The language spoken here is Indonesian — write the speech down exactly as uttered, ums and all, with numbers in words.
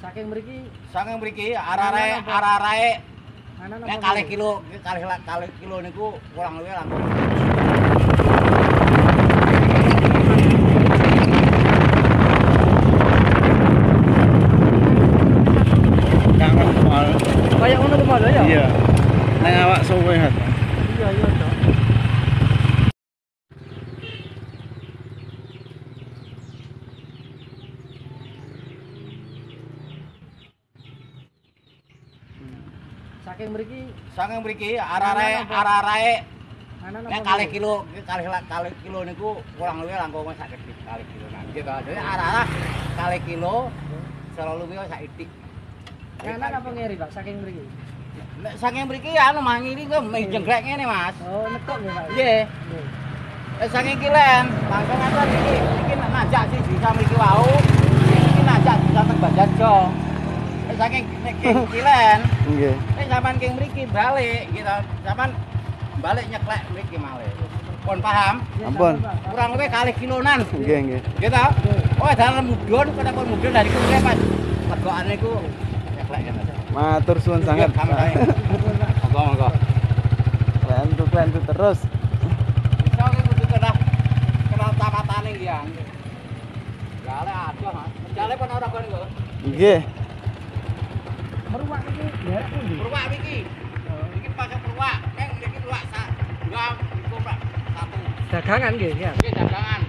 Saking mriki, saking mriki arah-arahe arah-arahe nek kalih kilo, kalih kalih kilo niku kurang luwih langkung. Kangen mal. Kayak ngono ku malah ya? Iya. Nang awak suwe hat. Iya, iya, Cok. Saking mriki, saking mriki arah-arahe arah-arahe nek kalih kilo, kalih kalih kilo niku kurang luwih langkung sak kedik kalih kilo. Nah, gitu. Jadi arah-arah kalih kilo selalu luwih sak itik. Kanan apa ngiri, Pak? Saking mriki. Nek saking mriki anu mangiri ku meh jenggrek ngene, Mas. Oh, nekok nggih, Pak? Nggih. Eh saking kilen, langsung aja iki iki najak sih bisa mriki wau. Iki najak bisa teng Banjarjo. Eh saking nek kilen. Nggih. Eh sampean king mriki balik gitu. Sampean balik nyeklek mriki malih. Pun paham? Ampun. Kurang lebih kalih kilonan. Nggih, nggih. Gitu. Oh, dalan mudhun kena pun mudhun dari kuwi Mas. Tegokane iku nyeklek ngene. Matur suwun sangat. Monggo monggo. Klentu klentu terus. Bisa ki kudu kenal kenal tamatane iki ya. Gale adoh, Mas. Jale pun ora kon kok. Nggih. Meruwak iki derek pundi? Peruwak iki. Iki pakai peruwak. Neng iki peruwak sak. Dua iku Pak. Satu. Dagangan nggih, ya. Iki dagangan.